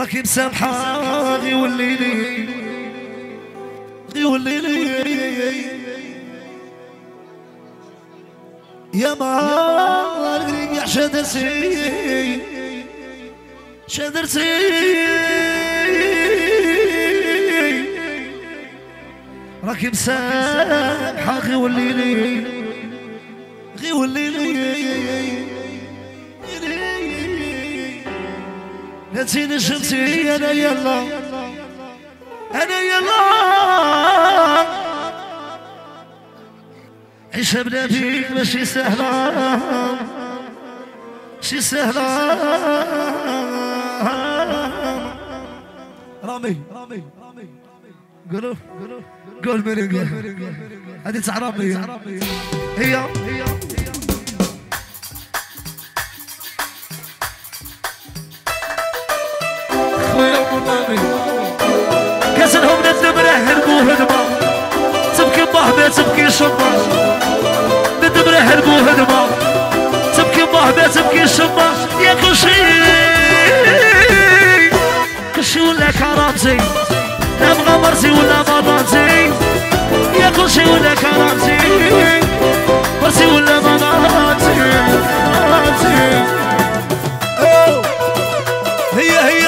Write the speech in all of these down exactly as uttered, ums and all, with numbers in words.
راكي مسامحة غيولي لي غيولي لي يا ما القريب شادرتي شادرتي راكي مسامحة غيولي لي غيولي لي نسيني شمسي انا يلا انا يلا عيشها بلا بيك ماشي سهلة ماشي سهلة رامي رامي رامي قولوا قولوا قول مريقة هذه تاع رامي هي هي كسرهم ندمره هربوا هدمه تبكي باه تبكي شمه ندمره هربوا هدمه تبكي باه تبكي شمه يا كل شيء كل شيء ولا كرامتي ابغى مرسي ولا مضاتي يا كل شيء ولا كرامتي مرسي ولا مضاتي هي هي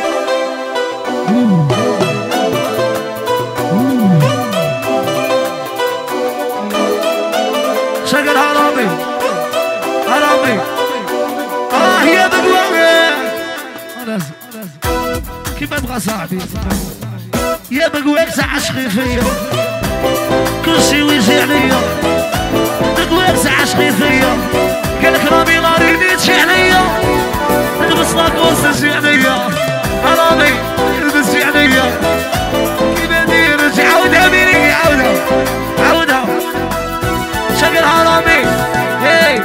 شغل هرامي هرامي اه يا بقوة كيف ابغى صاحبي يا بقوة عشقي فيا كل شي ويجي عليا بقوة عشقي فيا قالك رامي غاريني تجي عليا البس لك وسجي عليا هرامي البس عليا كيف ندير عاودها بيني عاودها عاودها شغل هرامي هي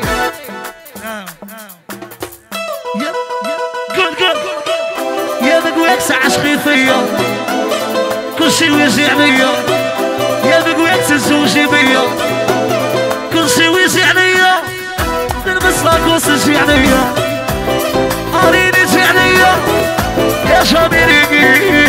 يا قول قول يا بقويكس عشقي فيا كل شي ويجي عليا يا بقويكس تزوجي بيا كل شي ويجي عليا نلبس لك وسجي عليا قاريني تجي عليا يا شاميريكي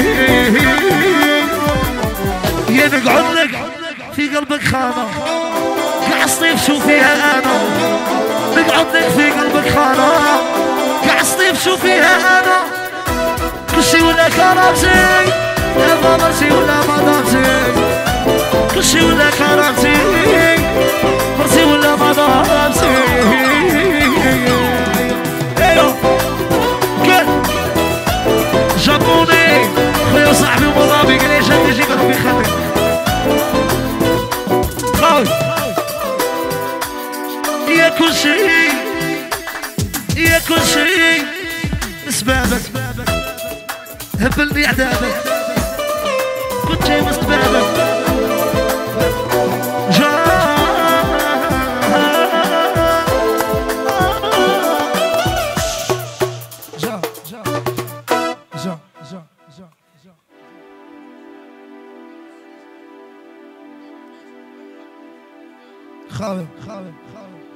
يا نقعد لك في قلبك خانة قاع الصيف شو فيها انا نقعد لك في قلبك خانة قاع الصيف شو فيها انا كل شي ولا كرامتي يا مرسي ولا مضاتي كل شي ولا كرامتي مرسي ولا مضاتي ايوه كل جابوني خويا وصاحبي ومضابي قال لي جاب يجيك ربي يخليك خوي يا كل شيء يا كل شيء اسبابك هبلني عذابك كنت جاي مستبابك جا جا جا جا جا جا جا خاوي خاوي خاوي